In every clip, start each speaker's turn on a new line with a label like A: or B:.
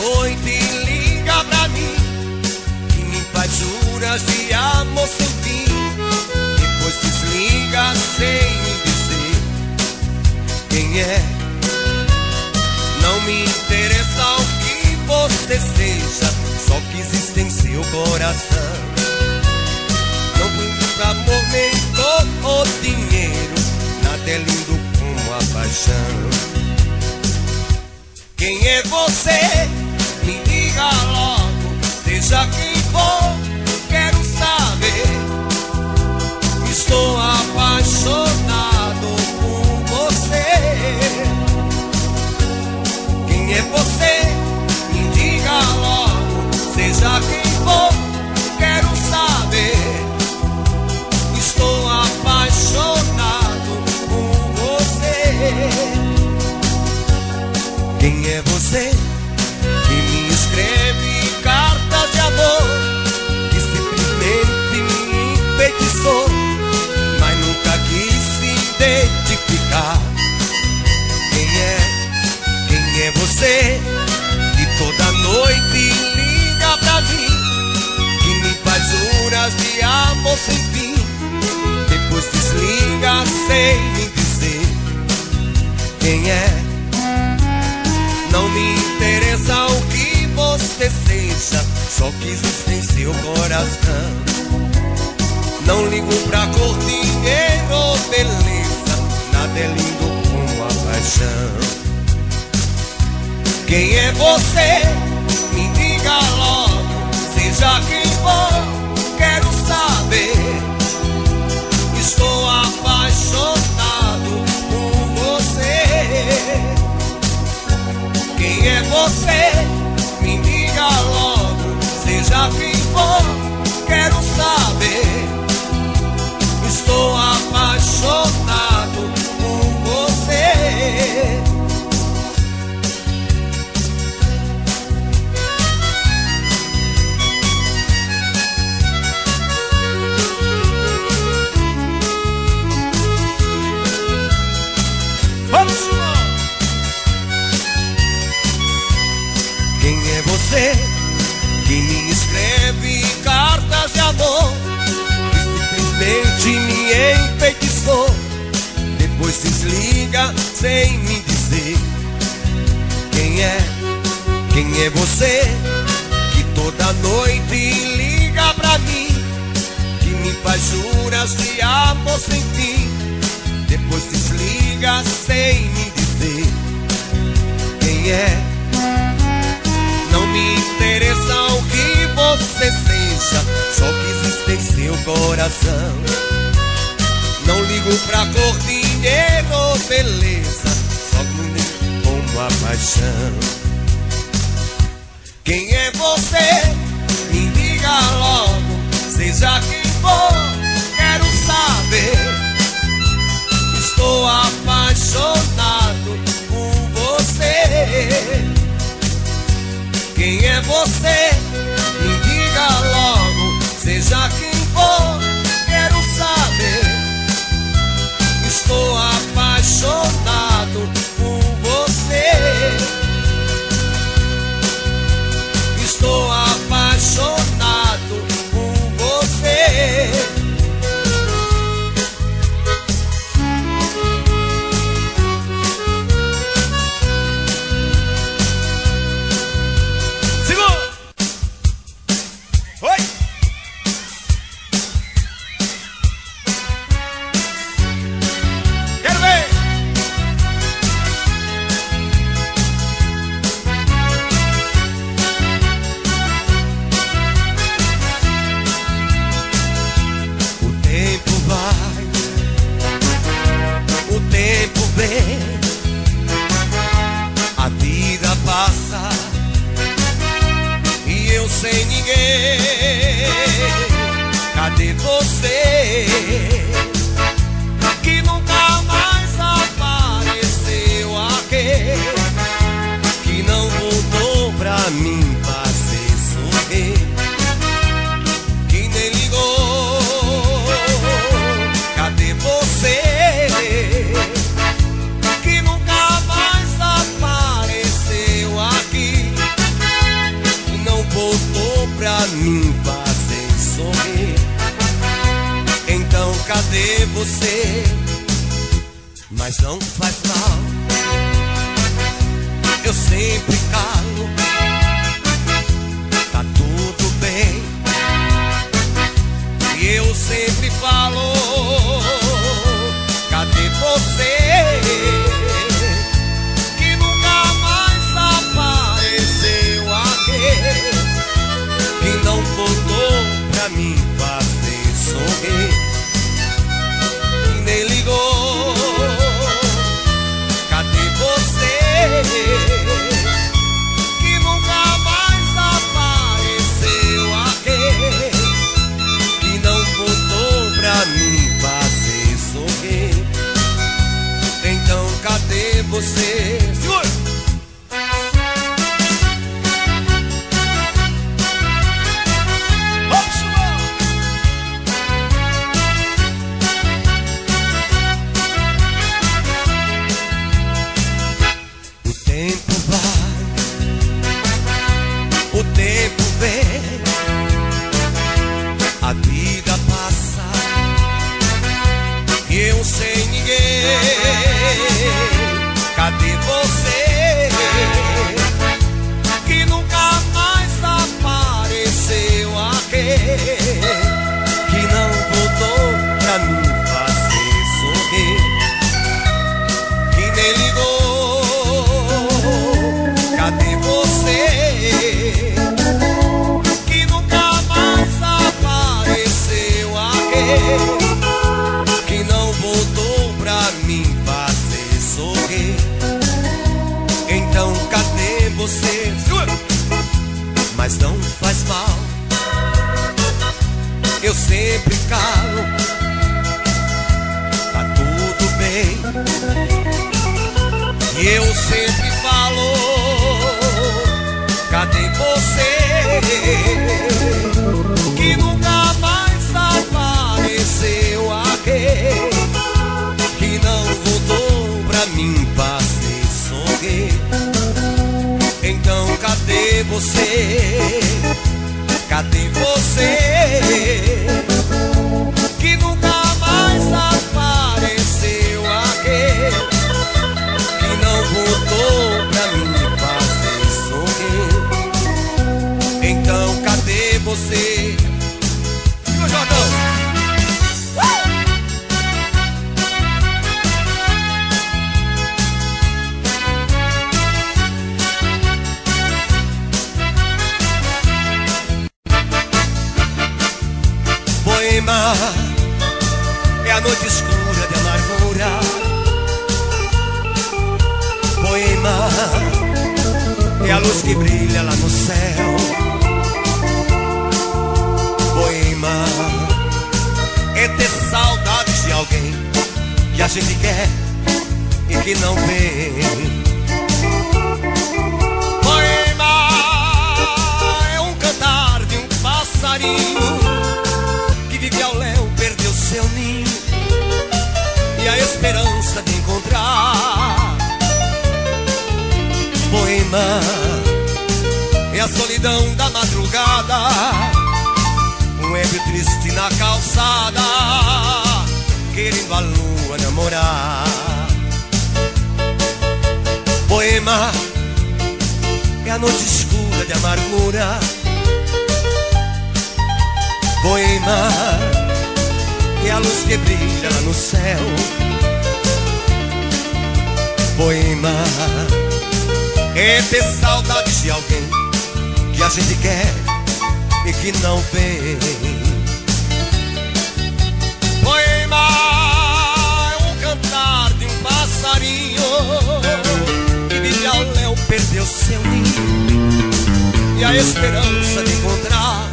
A: noite liga pra mim e me faz juras de amor sem fim. Depois desliga sem me dizer quem é. Não me interessa o que você seja, só que existe em seu coração. Não busco amor nem dor ou dinheiro, nada é lindo como a paixão. Quem é você? Me diga logo, seja quem for, quero saber. Estou apaixonado por você. Quem é você? Me diga logo, seja quem for, quero saber. Estou apaixonado por você. Quem é você que me escreve cartas de amor, que simplesmente me enfeitiçou, mas nunca quis se identificar? Quem é você que toda noite liga pra mim, que me faz juras de amor sem fim, depois desliga sem me dizer quem é? Não me interessa o que você seja, só que existe em seu coração. Não ligo pra cor, dinheiro ou beleza, nada é lindo como a paixão. Quem é você? Me diga logo, seja quem for, quero saber. Estou apaixonado por você. Quem é você? Me diga logo, seja quem for, quero saber. Estou apaixonado por você. Quem é você que me escreve cartas de amor, que simplesmente me enfeitiçou, depois desliga sem me dizer quem é? Quem é você que toda noite liga pra mim, que me faz juras de amor sem fim, depois desliga sem me dizer quem é? Não me interessa o que você seja, só que existe em seu coração. Não ligo pra cor, dinheiro ou beleza, só que como a paixão. Quem é você? Me diga logo, seja quem for, quero saber. Estou apaixonado por você. Quem é você? Me diga logo, seja quem for, quero saber. Estou apaixonado por você. Estou apaixonado por você. A vida passa e eu sem ninguém. Cadê você que nunca mais apareceu? Aquele que não voltou pra mim fazer sorrir, que nem ligou. Cadê você que nunca mais apareceu aqui? mas não faz mal. Eu sempre calo, tá tudo bem. E eu sempre falo, cadê você? Que nunca mais apareceu aquele que não voltou pra mim fazer sorrir. E nem ligou, cadê você? Que nunca mais apareceu aquele que não voltou pra mim fazer sorrir. Então cadê você? Segura! O tempo vai, o tempo vem, a vida passa e eu sem ninguém. Cadê você? Que nunca mais apareceu aquele que não voltou pra mim fazer sorrir. Que nem ligou, cadê você? Que nunca mais apareceu aquele que não voltou pra mim fazer sorrir. Então cadê você? Mas não faz mal, eu sempre calo, tá tudo bem. E eu sempre falo, cadê você? Que nunca mais apareceu aquele que não voltou pra mim fazer sorrir. Então cadê você? Cadê você? Que nunca mais apareceu aquele que não voltou pra mim fazer sorrir. Então cadê você? Meu Jordão! Poema é a noite escura de amargura. Poema é a luz que brilha lá no céu. Poema é ter saudades de alguém que a gente quer e que não vem. Poema é um cantar de um passarinho que vive ao léu, perdeu seu ninho e a esperança de encontrar. Poema é a solidão da madrugada, um ébrio triste na calçada, querendo a lua namorar. Poema é a noite escura de amargura. Poema é a luz que brilha lá no céu. Poema é ter saudades de alguém que a gente quer e que não vem. Poema é um cantar de um passarinho que vive ao léu, perdeu seu ninho e a esperança de encontrar.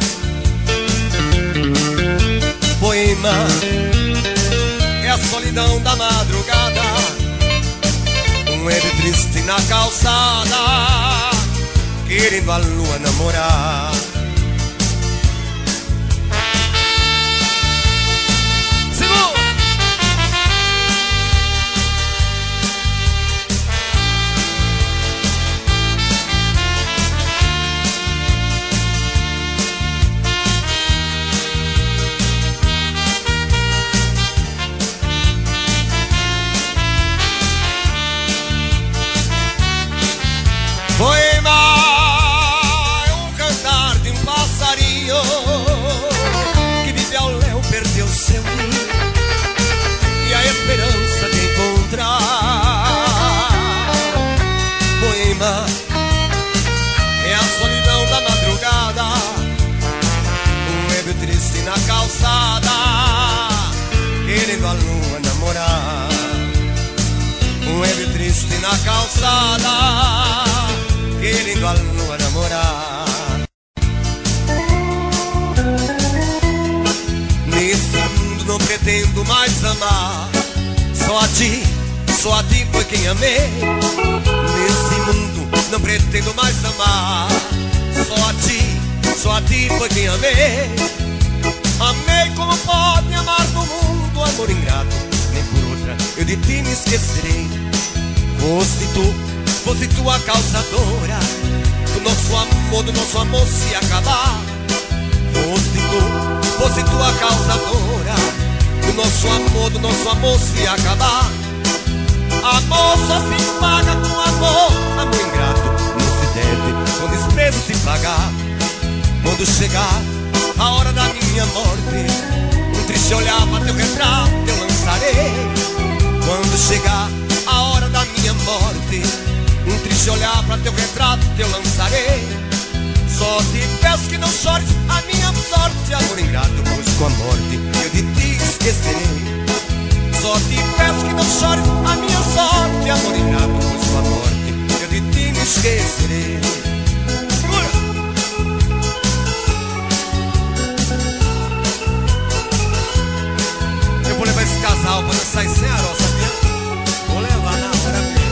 A: Poema é a solidão da madrugada, um ébrio triste na calçada, querendo a lua namorar. Segura! calçada, querendo a lua namorar. Um ébrio triste na calçada, querendo a lua namorar. Nesse mundo não pretendo mais amar, só a ti foi quem amei. Nesse mundo não pretendo mais amar, só a ti foi quem amei. Amei como pode amar no mundo, amor ingrato, nem por outra eu de ti me esquecerei. Fosse tu a causadora do nosso amor se acabar. Fosse tu a causadora do nosso amor se acabar. Amor só se paga com amor, amor ingrato não se deve com desprezo se pagar. Quando chegar a hora da minha morte, um triste olhar para teu retrato eu lançarei. Quando chegar a hora da minha morte, um triste olhar para teu retrato eu lançarei. Só te peço que não chores a minha sorte, amor ingrato, pois com a morte eu de ti esquecerei. Só te peço que não chores a minha sorte, amor ingrato, pois com a morte eu de ti me esquecerei. Eu vou levar esse casal para dançar em Ceará, sabia? Vou levar na hora mesmo.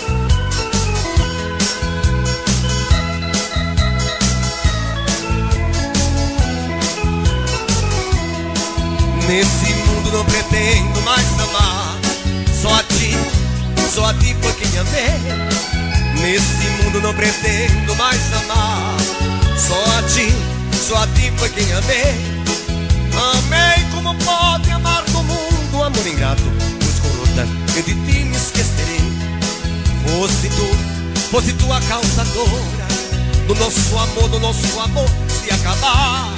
A: Nesse mundo não pretendo mais amar, só a ti foi quem amei. Nesse mundo não pretendo mais amar, só a ti foi quem amei. Amei como pode amar no mundo, amor ingrato, pois com outra eu de ti me esquecerei. Fosse tu a causadora do nosso amor se acabar.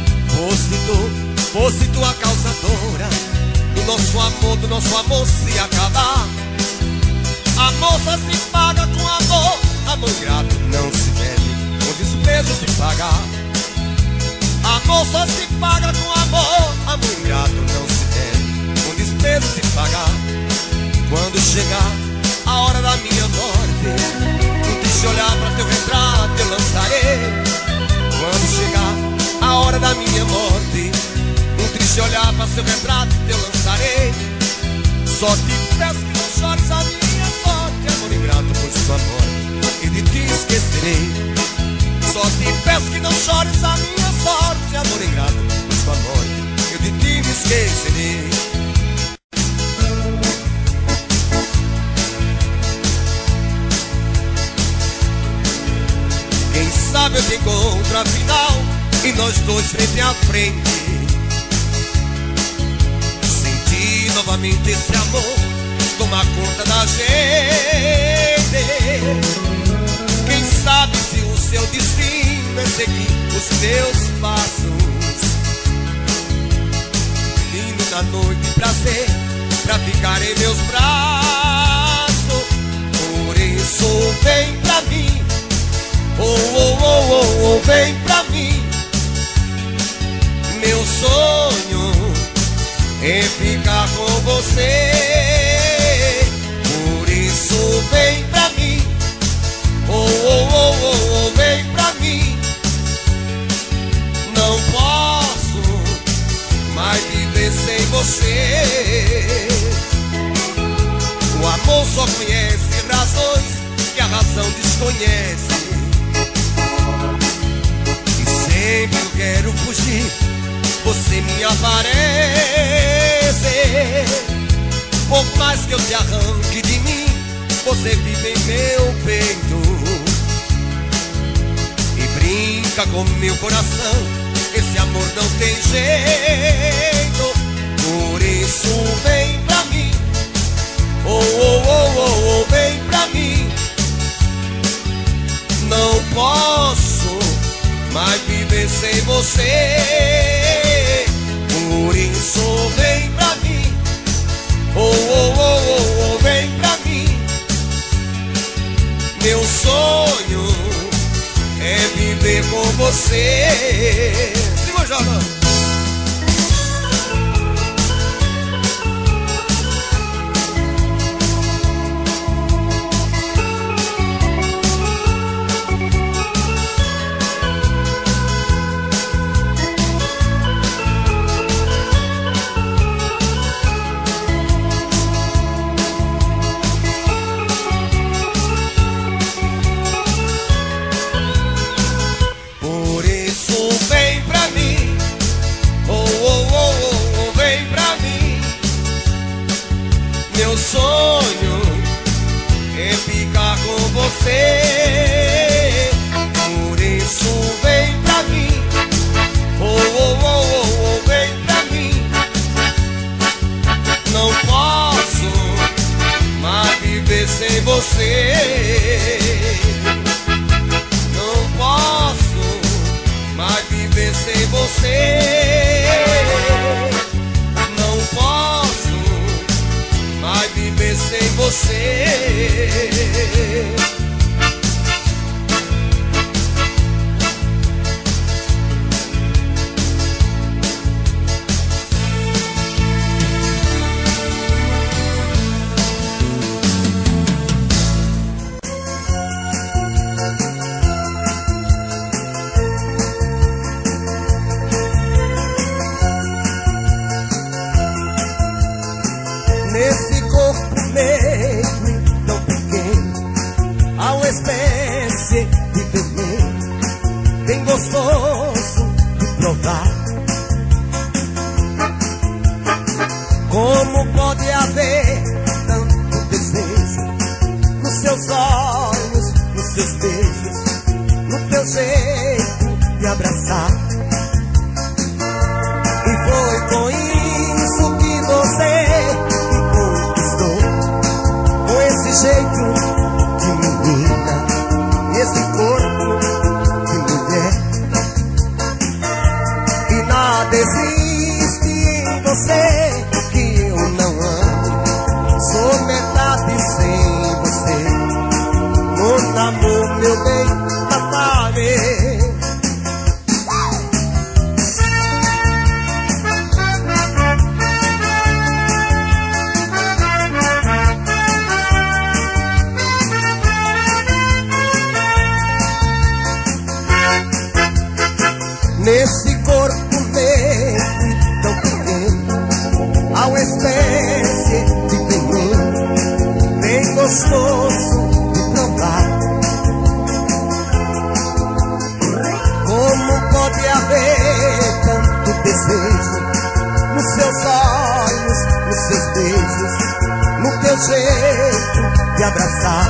A: Fosse tu a causadora do nosso amor se acabar. Amor só se paga com amor, amor ingrato não se deve com desprezo se pagar. Amor só se paga com amor, amor ingrato não se deve com desprezo se pagar. Quando chegar a hora da minha morte, um triste olhar para teu retrato eu lançarei. Quando chegar a hora da minha morte, um triste olhar para seu retrato eu lançarei. Só te peço que não chores a minha sorte, amor ingrato, pois com a morte eu de ti esquecerei. Só te peço que não chores a minha sorte, amor ingrato, pois com a morte eu de ti me esquecerei. Quem sabe eu te encontro afinal e nós dois frente a frente, sentir novamente esse amor tomar conta da gente. Quem sabe se o seu destino é seguir os meus passos, indo na noite prazer pra ficar em meus braços. Por isso vem pra mim, vem pra mim. Meu sonho é ficar com você. Por isso vem pra mim, vem pra mim. Não posso mais viver sem você. O amor só conhece razões que a razão desconhece. E sempre eu quero fugir, você me aparece. Por mais que eu te arranque de mim, você vive em meu peito e brinca com meu coração. Esse amor não tem jeito. Por isso vem pra mim, vem pra mim. Não posso mais viver sem você. Por isso vem pra mim, vem pra mim. Meu sonho é viver com você. Siga, Jordan. você. Não posso mais viver sem você. Nesse corpo negro tão pequeno, há uma espécie de veneno bem gostoso de provar. Como pode haver tanto desejo nos seus olhos, nos seus beijos, no teu jeito de abraçar? E foi com isso que você jeito de menina, esse corpo de mulher. E nada existe em você que eu não ame. Sou metade sem você. Mon amor, meu bem, papai. Nesse corpo negro tão pequeno, há uma espécie de veneno bem gostoso de provar. Como pode haver tanto desejo nos seus olhos, nos seus beijos, no teu jeito de abraçar?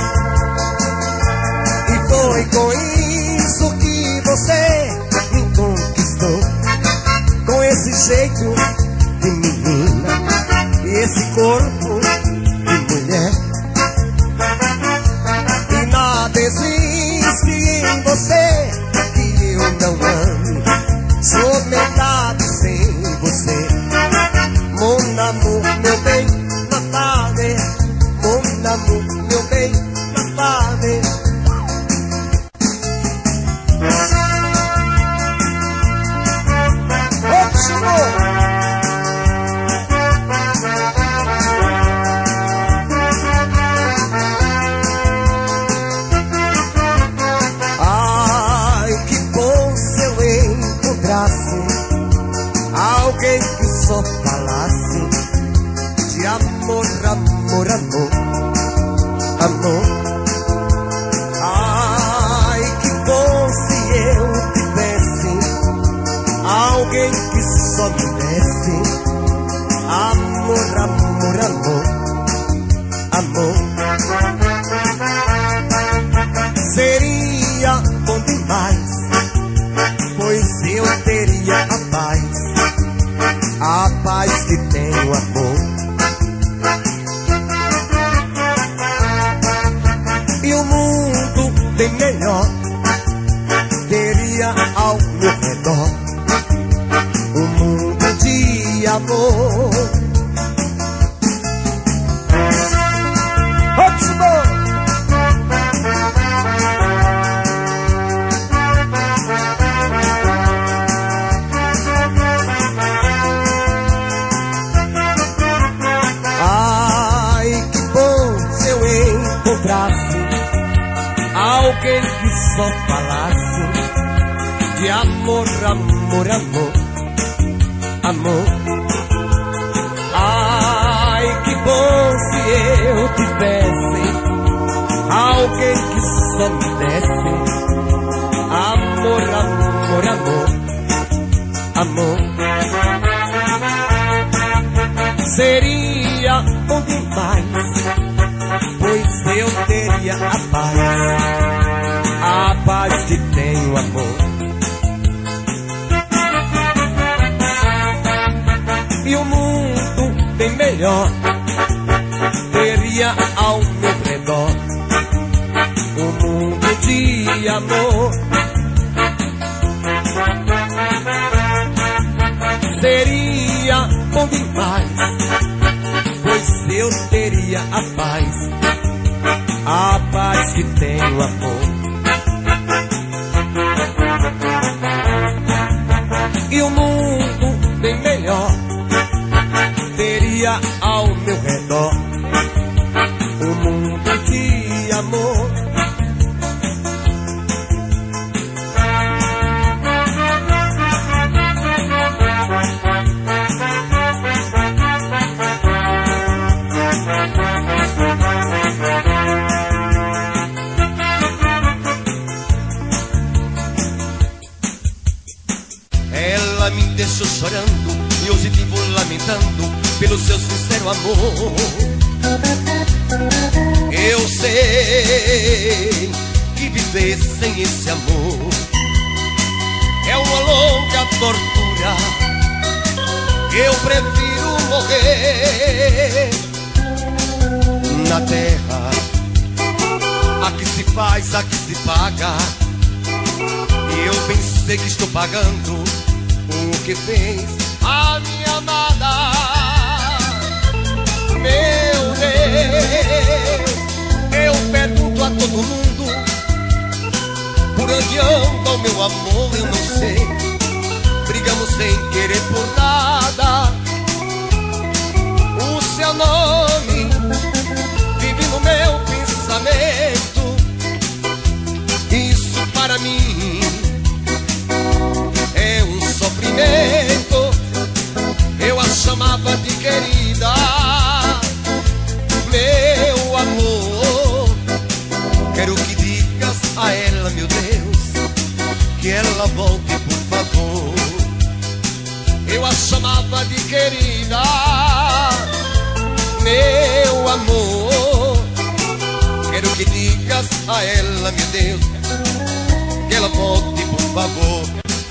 A: E foi com isso que você conquistou, com esse jeito de menina e esse corpo de mulher. E nada existe em você que eu não ame. Sou metade sem você. Mon amor, meu bem, papai. Mon amor, meu bem, papai. Alguém que só falasse de amor, amor, amor, amor. Ai, que bom se eu tivesse alguém que só me desse amor, amor, amor, amor. Seria bom demais, pois eu teria a paz que tem o amor. E o mundo bem melhor teria ao meu redor um mundo de amor. Alguém que só falasse de amor, amor, amor, amor. Ai, que bom se eu tivesse alguém que só me desse amor, amor, amor, amor. Seria bom demais, pois eu teria a paz que tem o amor. E o mundo bem melhor teria ao meu redor um mundo de amor. a paz que tem o amor. E um mundo bem melhor teria ao meu redor, um mundo de amor. Ela me deixou chorando e hoje vivo lamentando pelo seu sincero amor. Eu sei que viver sem esse amor é uma longa tortura. Eu prefiro morrer na terra. Aqui se faz, aqui se paga. Eu bem sei que estou pagando o que fez a minha amada. Meu Deus, eu pergunto a todo mundo por onde anda o meu amor, eu não sei. Brigamos sem querer por nada. O seu nome vive no meu pensamento. Isso para mim é um sofrimento. Eu a chamava de querida, meu amor. Quero que digas a ela, meu Deus, que ela volte, por favor. Eu a chamava de querida, meu amor. Quero que digas a ela, meu Deus, que ela volte, por favor.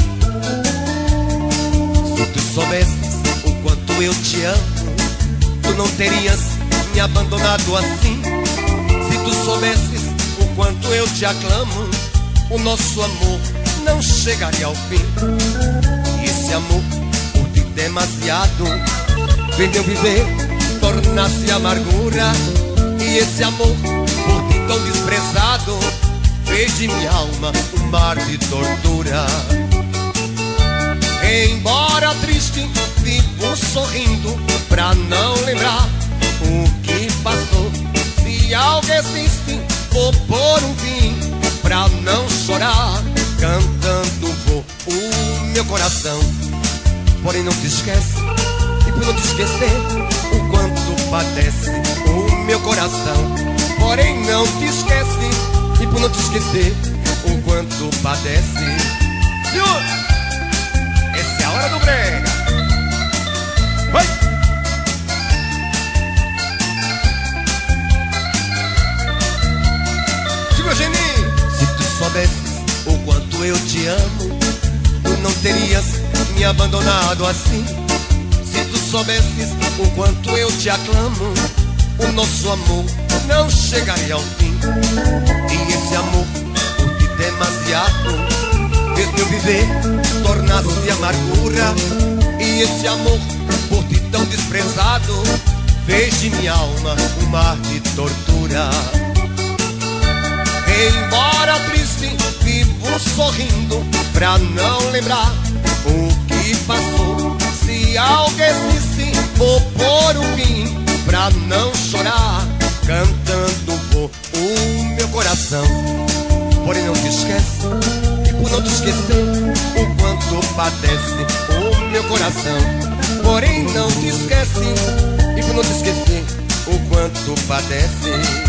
A: Se tu soubesses o quanto eu te amo, tu não terias me abandonado assim. Se tu soubesses o quanto eu te aclamo, o nosso amor não chegaria ao fim. E esse amor, por ti demasiado, vendeu viver, tornar-se amargura. E esse amor, por ti tão desprezado, fez de minha alma um mar de tortura. Embora triste, vivo sorrindo pra não lembrar o que passou. Se algo existe, vou pôr um fim pra não chorar. Cantando vou o meu coração. Porém não te esquece, e por não te esquecer, o quanto padece o meu coração. Porém não te esquece, e por não te esquecer, o quanto padece. Senhor, essa é a hora do brega. Vai! Segura, Geninho. Se tu soubesses o quanto eu te amo, tu não terias me abandonado assim. Se tu soubesses o quanto eu te aclamo, o nosso amor não chegaria ao fim. E esse amor, por ti demasiado, fez meu viver tornar-se amargura. E esse amor, por ti tão desprezado, fez de minha alma um mar de tortura. Embora triste, vivo sorrindo pra não lembrar o que passou. Se algo existe, vou pôr um fim pra não chorar. Cantando vou o meu coração. Porém não te esquece, e por não te esquecer, o quanto padece o meu coração. Porém não te esquece, e por não te esquecer, o quanto padece.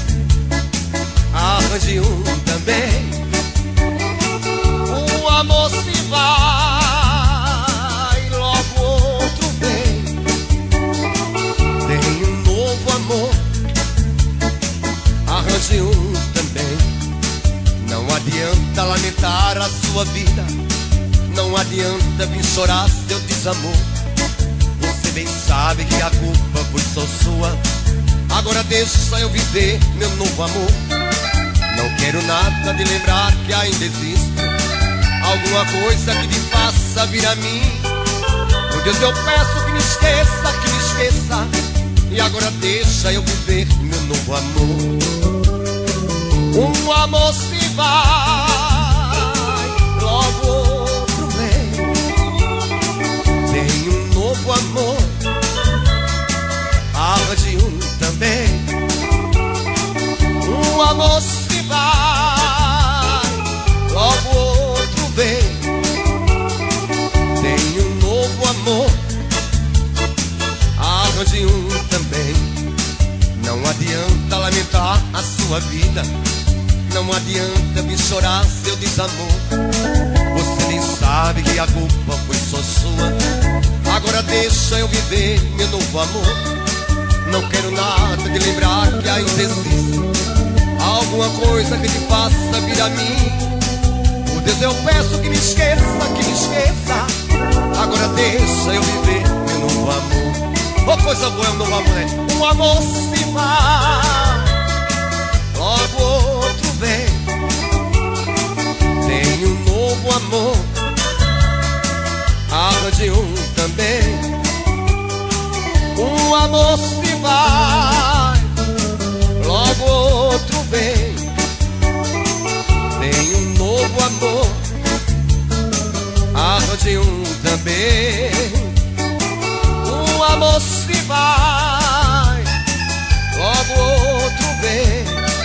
A: Arranje um também. Um amor lamentar a sua vida. Não adianta vir chorar seu desamor. Você bem sabe que a culpa foi só sua. Agora deixa eu viver meu novo amor. Não quero nada de lembrar que ainda existe alguma coisa que te faça vir a mim. Por Deus eu peço que me esqueça, que me esqueça. E agora deixa eu viver meu novo amor. Um amor se vai, logo outro vem. Tem um novo amor, arranje um também. Um amor se vai, logo outro vem. Tem um novo amor, arranje um também. Não adianta lamentar a sua vida. Não adianta me chorar seu desamor. Você nem sabe que a culpa foi só sua. Agora deixa eu viver meu novo amor. Não quero nada de lembrar que ainda existe alguma coisa que te faça vir a mim. Por Deus eu peço que me esqueça, que me esqueça. Agora deixa eu viver meu novo amor. Oh, coisa boa é um novo amor, né? Um amor se vai, logo outro vem. Tem um novo amor, arranje um também. Um amor se vai, logo outro vem. Tem um novo amor, arranje um também. Um amor se vai, logo outro vem.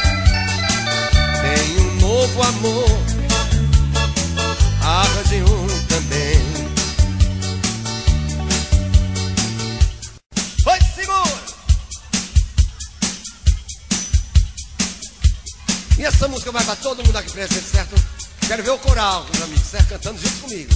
A: Tem um novo amor, arranje um também. Vai, segura! E essa música vai pra todo mundo aqui presente, certo? Quero ver o coral, meus amigos, certo? Cantando junto comigo.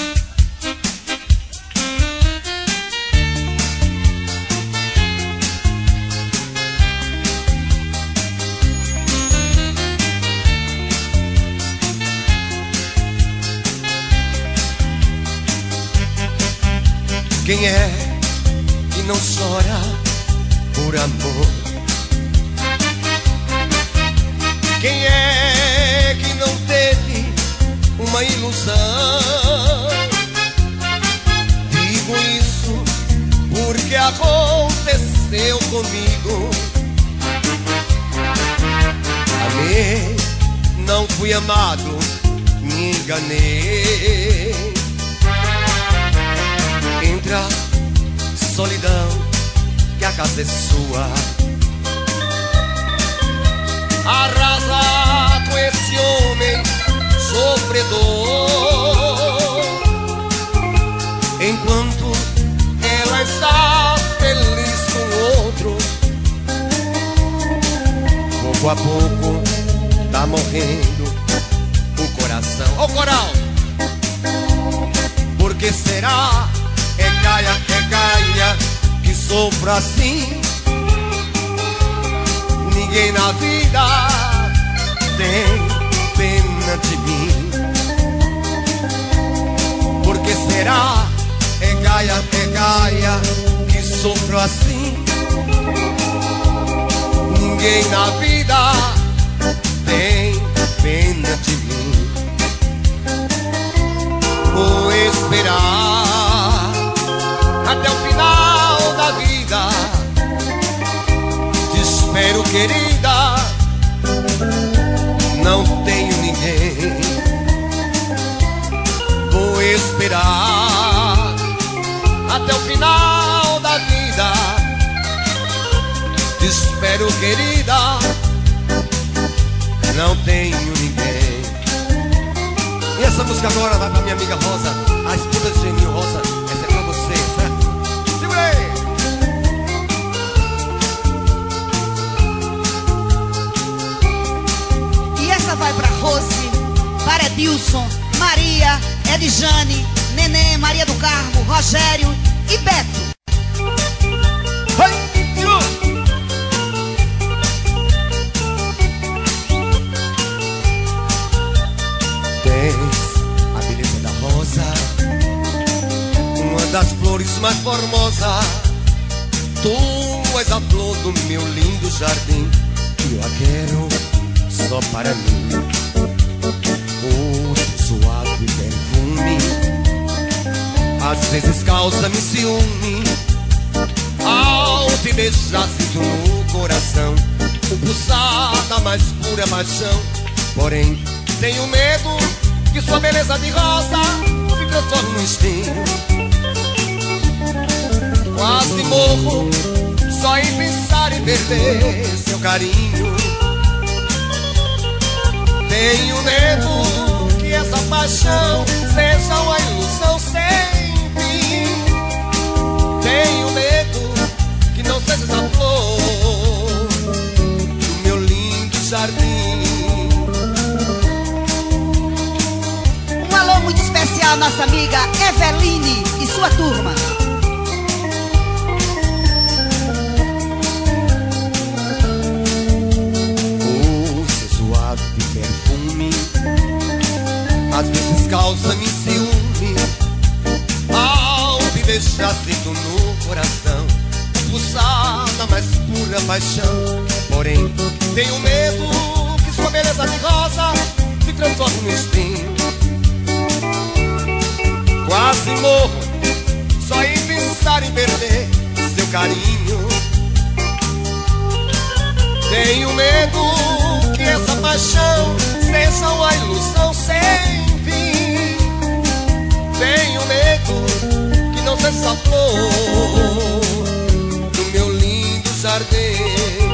A: Quem é que não chora por amor? Quem é que não teve uma ilusão? Digo isso porque aconteceu comigo. Amei, não fui amado, me enganei. Entre a solidão que a casa é sua, arrasa com esse homem sofredor. Enquanto ela está feliz com outro, pouco a pouco tá morrendo o coração. Ó, coral! Por que será? É Gaia, que sofro assim. Ninguém na vida tem pena de mim. Por que será? É Gaia, que sofro assim. Ninguém na vida tem pena de mim. Vou esperar até o final da vida. Te espero, querida, não tenho ninguém. Vou esperar até o final da vida. Te espero, querida, não tenho ninguém. E essa música agora vai pra minha amiga Rosa, a esposa de Geninho. Rosa, essa é pra você, certo? Segura aí!
B: E essa vai pra Rose, para Edilson, Maria, Edjane, Nenê, Maria do Carmo, Rogério e Beto.
A: mais formosa, tu és a flor do meu lindo jardim. Eu a quero só para mim. O suave perfume às vezes causa-me ciúme. Ao te beijar sinto no coração o pulsar da mais pura paixão. Porém tenho medo que sua beleza de rosa se transforme no espinho. Quase morro só em pensar em perder seu carinho. Tenho medo que essa paixão seja uma ilusão sem fim. Tenho medo que não seja essa flor do meu lindo jardim.
B: Um alô muito especial à nossa amiga Eveline e sua turma.
A: Às vezes causa-me ciúme. Ao te beijar sinto no coração o pulsar da mais pura paixão. Porém tenho medo que sua beleza de rosa se transforme no espinho. Quase morro só em pensar em perder seu carinho. Tenho medo que essa paixão seja uma ilusão sem fim. Tenho medo que não seja essa flor do meu lindo jardim.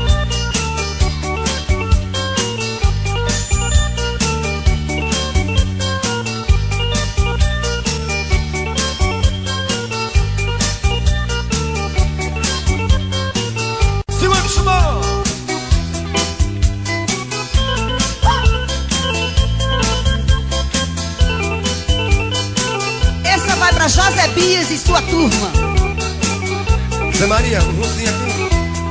A: Segura, chamou!
B: Vai pra José Bias e sua turma.
A: Zé Maria, um rosinho aqui.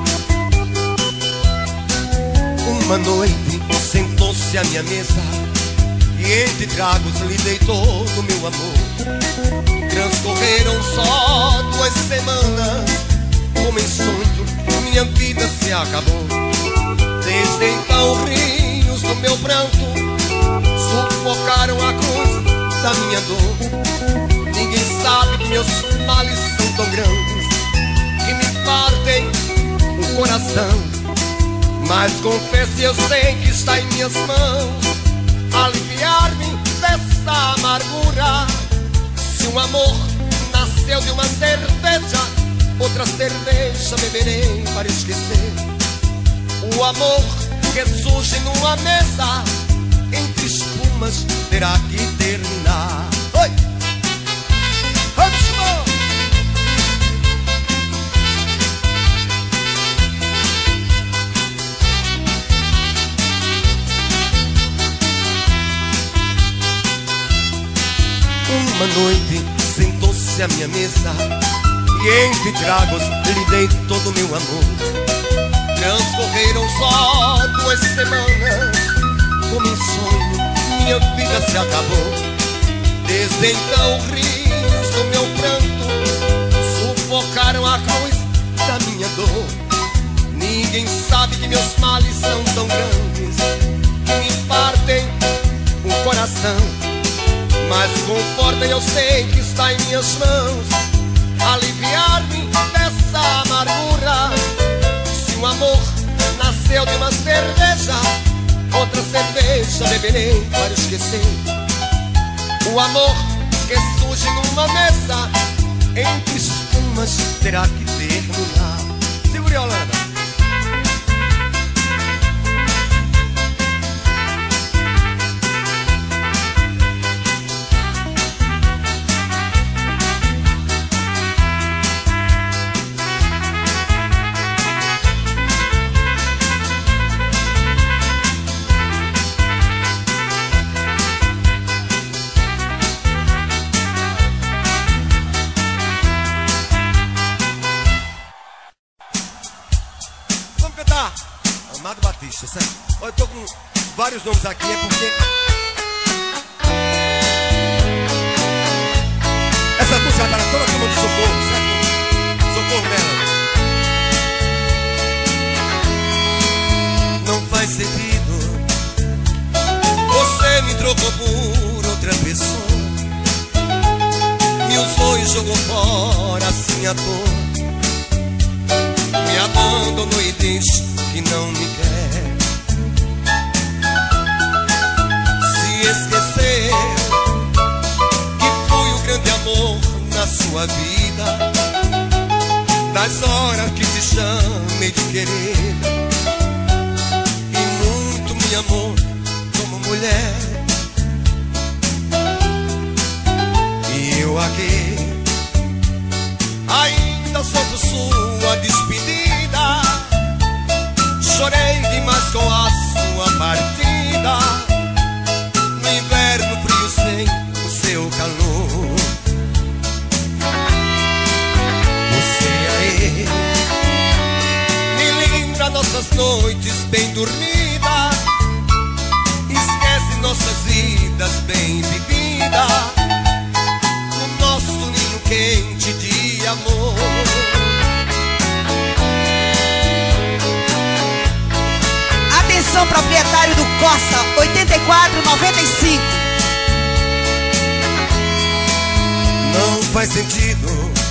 A: Uma noite sentou-se à minha mesa e entre tragos lhe deitou no meu amor. Transcorreram só 2 semanas, como em sonho minha vida se acabou. Desde então rios do meu pranto sufocaram a cruz da minha dor. Ninguém sabe que meus males são tão grandes que me partem o coração. Mas confesso, eu sei que está em minhas mãos aliviar-me dessa amargura. Se um amor nasceu de uma cerveja, outra cerveja beberei para esquecer. O amor que surge numa mesa entre espumas terá que terminar. Oi! Uma noite sentou-se à minha mesa e entre tragos lhe dei todo o meu amor. Transcorreram só 2 semanas, como em sonho minha vida se acabou. Desde então rios do meu pranto sufocaram a cruz da minha dor. Ninguém sabe que meus males são tão grandes que me partem o coração. Mas confortem, eu sei que está em minhas mãos aliviar-me dessa amargura. Se um amor nasceu de uma cerveja, outra cerveja beberei para esquecer. O amor que surge numa mesa entre espumas terá que terminar. Segure, Holanda. Amado Batista, certo? Olha, eu tô com vários nomes aqui, é porque essa música vai para toda a turma do Socorro, certo? povo dela. Não faz sentido, você me trocou por outra pessoa, me usou e jogou fora assim à toa, me abandonou e diz que não me quer. Se esqueceu que fui o grande amor na sua vida, das horas que te chamei de querida, e muito me amou como mulher. E eu aqui ainda sofro sua despedida, chorei demais com a sua partida, no inverno frio sem o seu calor. Você aí me lembra nossas noites bem dormidas, esquece nossas vidas bem vividas, no nosso ninho quente de amor.
B: Atenção, proprietário do Corsa 8495.
A: Não faz sentido,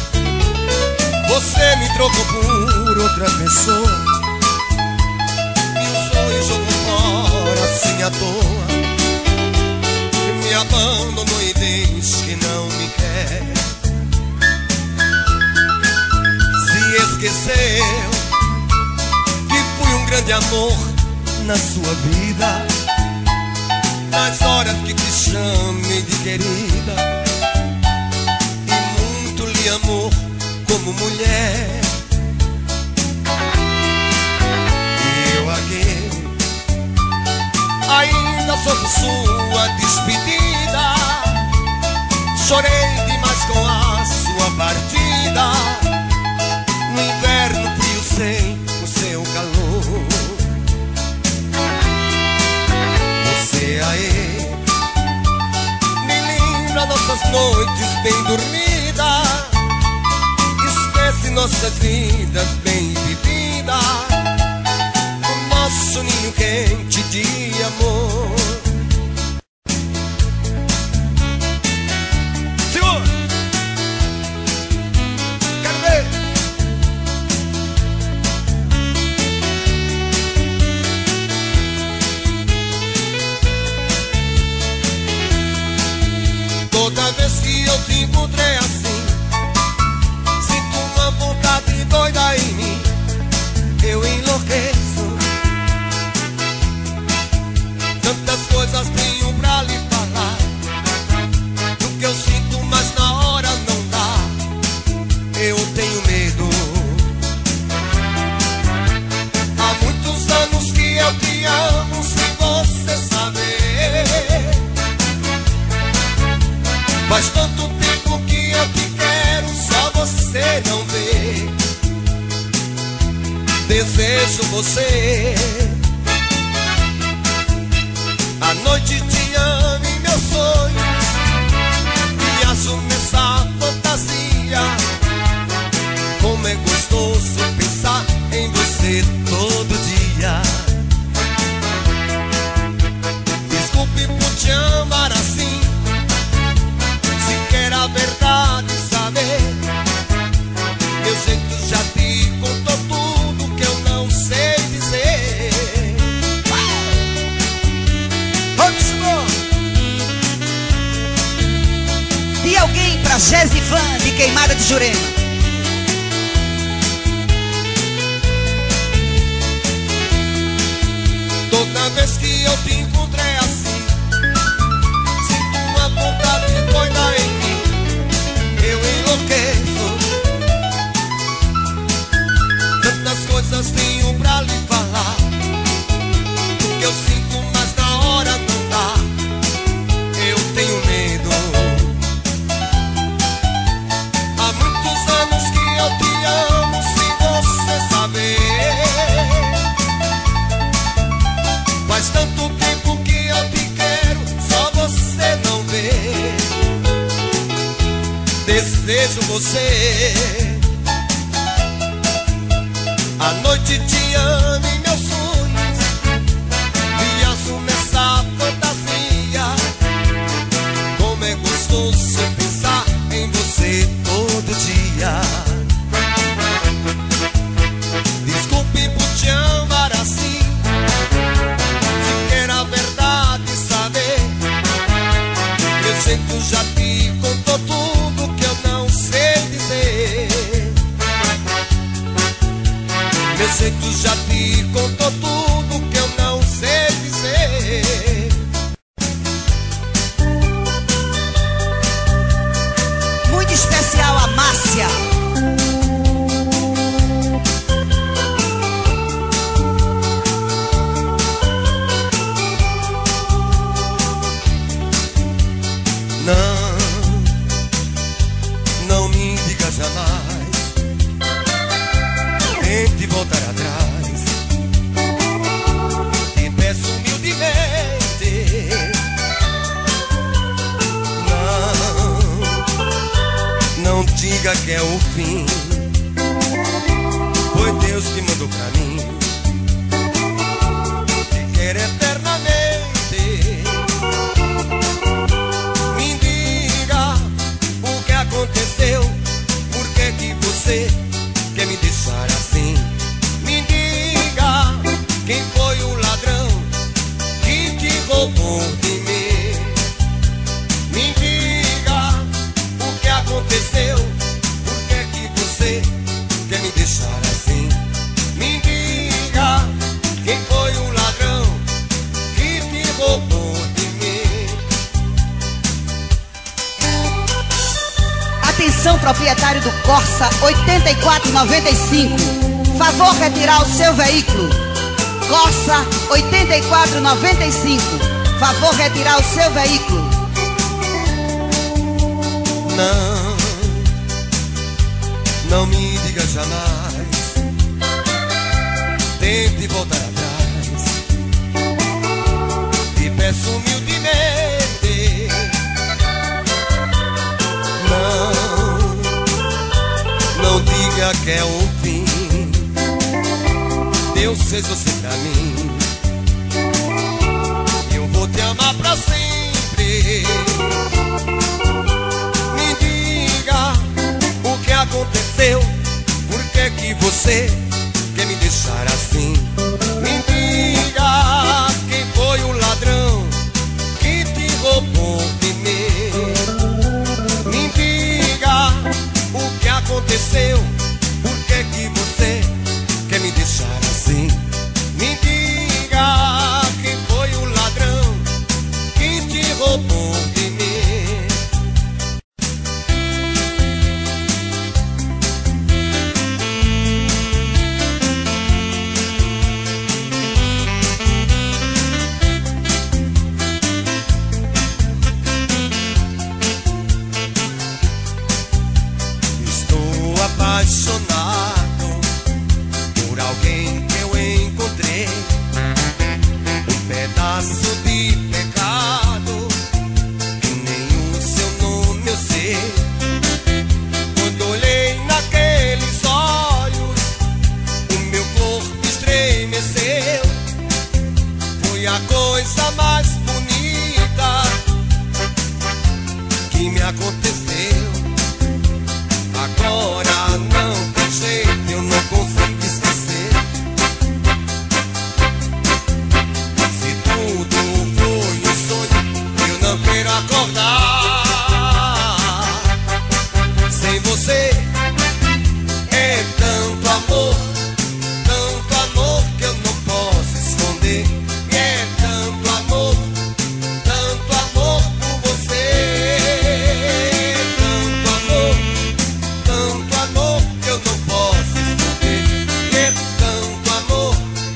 A: você me trocou por outra pessoa, me usou e jogou fora assim à toa, me abandonou e diz que não me quer. Se esqueceu que fui um grande amor na sua vida, nas horas que te chamei de querida, e muito lhe amou como mulher. E eu aqui ainda sofro sua despedida, chorei demais com a sua partida, no inverno frio sem o seu calor. Você aí me lembra nossas noites bem dormidas, esquece nossas vidas bem vividas, o nosso ninho quente de amor. Segura! Quero ver! Toda vez que eu te encontrei assim, sinto uma vontade doida em mim, eu enlouqueço. Tantas coisas tenho pra lhe falar, do que eu sinto, mas na hora não dá, eu tenho medo. Há muitos anos que eu te amo, se você saber. Faz tanto tempo que eu te quero, só você não vê. Desejo você, à noite te amo em meus sonhos, e assumo essa fantasia. Como é gostoso pensar em você todo dia. Desculpe por te amar assim, a verdade saber, meu jeito já te contou tudo que eu não sei dizer.
B: De alguém pra Gesivan de Queimada de Jurema.
A: Toda vez que eu te encontrei assim, sinto uma vontade doida em mim, eu enlouqueço. Tantas coisas tenho pra lhe falar, o que eu sinto, mas na hora não dá, eu tenho medo. Há muitos anos que eu te amo, se você saber. Faz tanto tempo que eu te quero, só você não vê. Desejo você, A noite te amo em meus sonhos, viajo nessa fantasia. Como é gostoso pensar em você todo dia. Desculpe por te amar assim, se quer a verdade saber. Meu jeito já te contou tudo que eu não sei dizer. Meu jeito já te contou tudo que eu não sei dizer.
B: Muito especial a Márcia.
A: Não me diga jamais, tente voltar atrás. Te peço humildemente. Não diga que é o fim. Foi Deus que mandou pra mim. Te quer eternamente. Me diga o que aconteceu. Por que que você quer me deixar assim? Me diga quem foi o ladrão que te roubou de mim. Me diga o que aconteceu. Por que que você quer me deixar assim? Me diga quem foi o ladrão que te roubou de mim.
B: Atenção, proprietário do Corsa 8495. Favor retirar o seu veículo. Corsa 8495. Favor retirar o seu veículo.
A: Não me diga jamais, tente voltar atrás. Te peço humildemente. Não diga que é o fim. Deus fez você pra mim. Eu vou te amar pra sempre. Me diga o que aconteceu. Por que que você quer me deixar assim? Me diga quem foi o ladrão que te roubou de mim. Me diga o que aconteceu. Por que que você quer me deixar assim? Me diga quem foi o ladrão que te roubou de mim. Estou apaixonado por alguém que eu encontrei. Um pedaço de pecado que nem o seu nome eu sei. Quando olhei naqueles olhos, o meu corpo estremeceu. Foi a coisa mais bonita que me aconteceu. Agora não tem jeito, eu não consigo esquecer. Se tudo foi um sonho, eu não quero acordar. Sem você é tanto amor que eu não posso esconder. E é tanto amor por você. Tanto amor que eu não posso esconder. E é tanto amor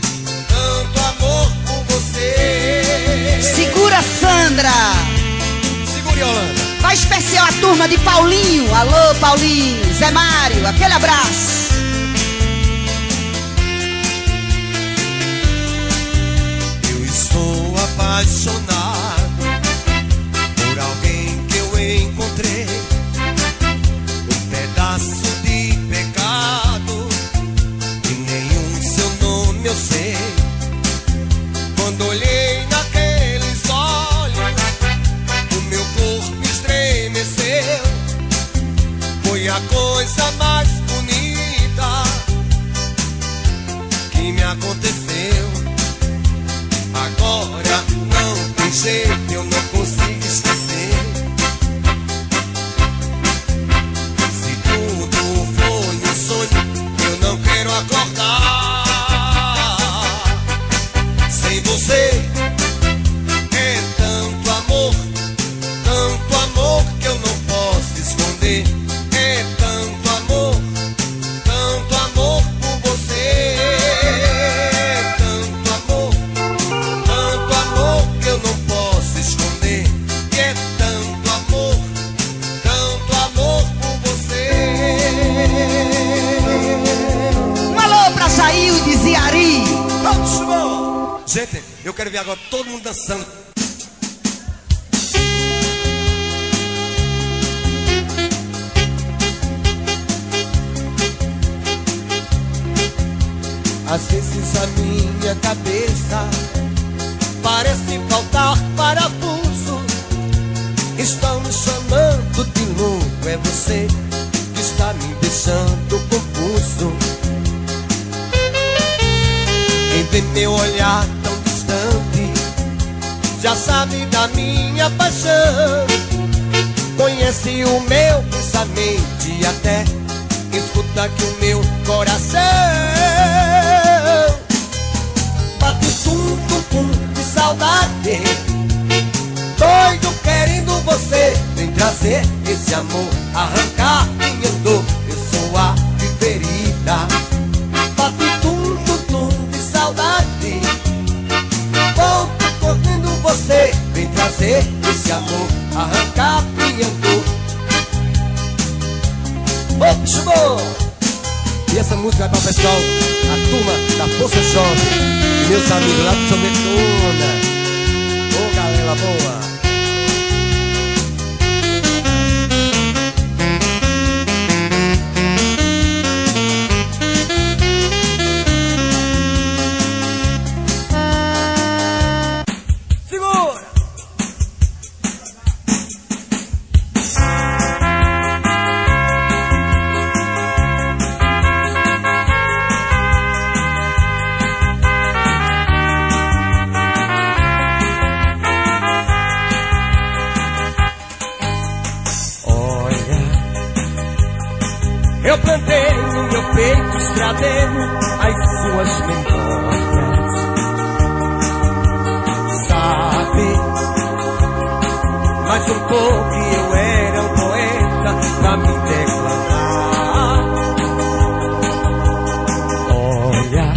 A: por você.
B: Segura, Sandra.
A: Segure, Yolanda.
B: Vai especial a turma de Paulinho. Alô, Paulinho. Zé Mário, aquele abraço.
A: Eu estou apaixonado por alguém que eu encontrei. Um pedaço de pecado que nem aconteceu. Agora não tem jeito, eu não consigo esquecer. Se tudo foi um sonho, eu não quero acordar sem você. É tanto amor que eu não posso esconder. É tanto amor por você. Tanto amor que eu não posso esconder. E é tanto amor por você.
B: Um alô pra Jaildes e Ari.
A: Vamos, Simão! Gente, eu quero ver agora todo mundo dançando. Às vezes a minha cabeça parece faltar parafuso. Estão me chamando de louco, é você que está me deixando confuso. Quem vê meu olhar tão distante já sabe da minha paixão. Conhece o meu pensamento e até escuta que o meu coração bate tum de saudade. Doido querendo você, vem trazer esse amor, arrancar minha dor. Eu sou a ferida. Bate tum de saudade. Volto correndo você, vem trazer esse amor, arrancar minha dor. Ô, bicho bom! E essa música vai para o pessoal, a turma da Força Jovem e meus amigos lá do São Betona. Ô, galera boa! Eu plantei no meu peito estradeiro as suas memórias. Sabe, mas um pouco que eu era um poeta pra me declamar. Olha,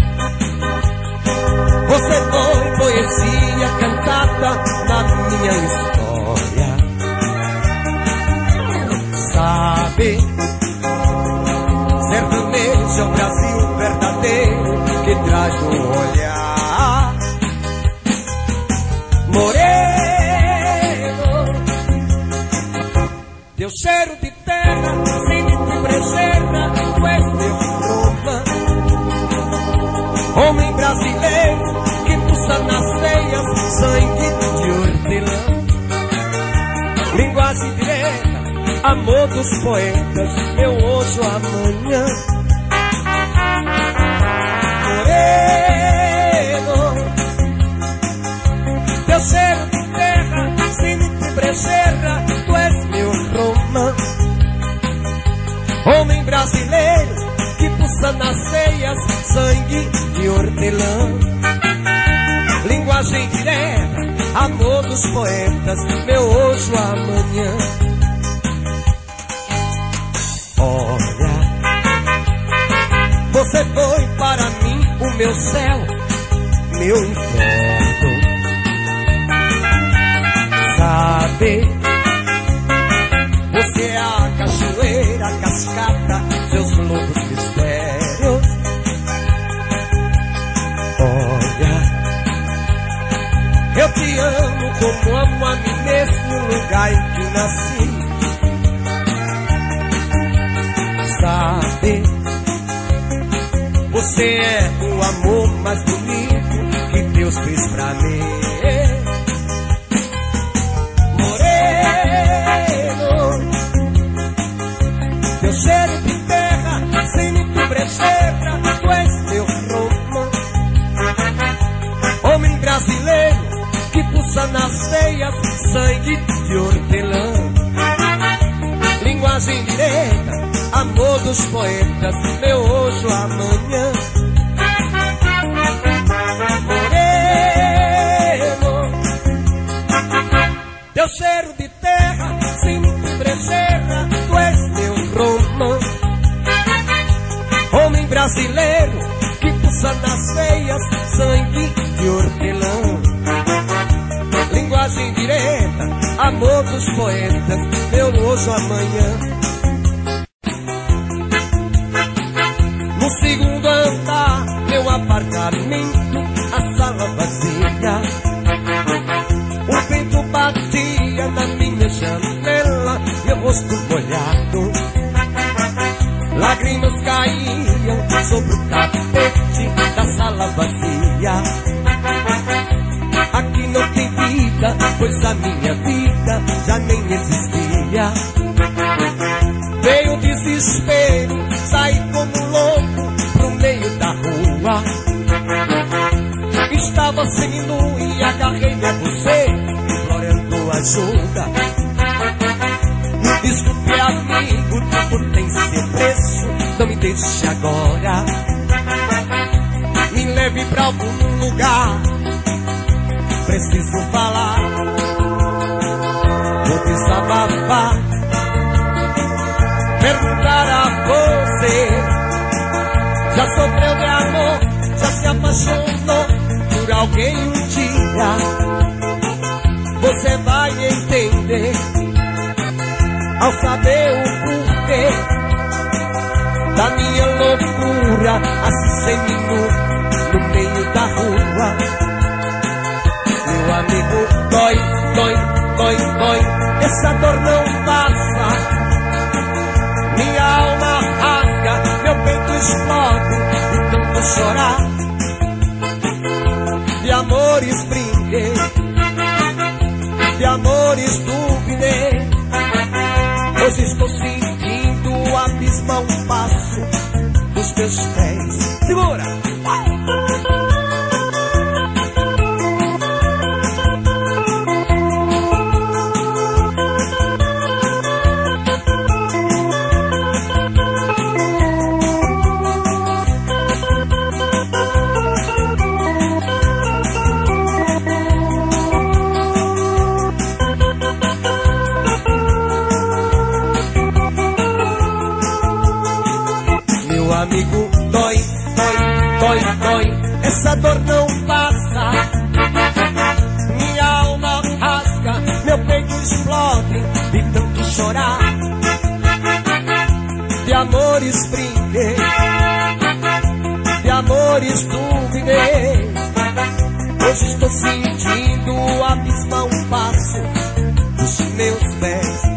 A: você foi poesia cantada na minha história. Sabe, sertanejo é o Brasil verdadeiro que traz no olhar. Moreno, teu cheiro de terra, cinto e brejeira, tu és meu Roma. Homem brasileiro que pulsa nas veias sangue de hortelã. Linguagem direta, amor dos poetas, meu hoje ou amanhã. Moreno, teu cheiro de terra, cinto e brejeira, tu és meu Roma. Homem brasileiro que pulsa nas veias sangue de hortelã. Linguagem direta, amor dos poetas, meu hoje ou amanhã. Olha, você foi para mim o meu céu, meu inferno. Sabe, você é a cachoeira, a cascata, seus loucos mistérios. Olha, eu te amo como amo a mim mesmo no lugar em que nasci. Sabe, você é o amor mais bonito que Deus fez pra mim. Moreno, teu cheiro de terra, sem muito brejeira, tu és meu Roma. pulsa nas veias, sangue de hortelã. Linguagem direta, amor dos poetas, meu hoje ou amanhã. Moreno, teu cheiro de terra, sinto brejeira, tu és meu romance. Homem brasileiro que pulsa nas veias, sangue de hortelã. Linguagem direta, amor dos poetas, meu hoje ou amanhã. No segundo andar, meu apartamento, a sala vazia. O vento batia na minha janela, meu rosto molhado. Lágrimas caíam sobre o tapete da sala vazia. Aqui não tem vida, pois a minha vida já nem existia. Veio o desespero, saí como louco pro meio da rua. Estava sem luz e agarrei-me a você, implorando ajuda. Me desculpe, amigo, tudo tem seu preço, não me deixe agora. Me leve pra algum lugar, preciso falar. Vou desabafar, perguntar a você. Já sofreu de amor, já se apaixonou por alguém um dia. Você vai entender ao saber o porquê da minha loucura, assim seminu no meio da rua. Meu amigo, dói, dói, dói, dói, essa dor não passa. Minha alma rasga, meu peito explode de tanto chorar. De amores brinquei, de amores duvidei. Hoje estou sentindo o abismo a um passo dos teus pés. Segura! Amigo, dói, dói, dói, dói, essa dor não passa. Minha alma rasga, meu peito explode de tanto chorar. De amores brinquei, de amores duvidei. Hoje estou sentindo o abismo a um passo dos meus pés.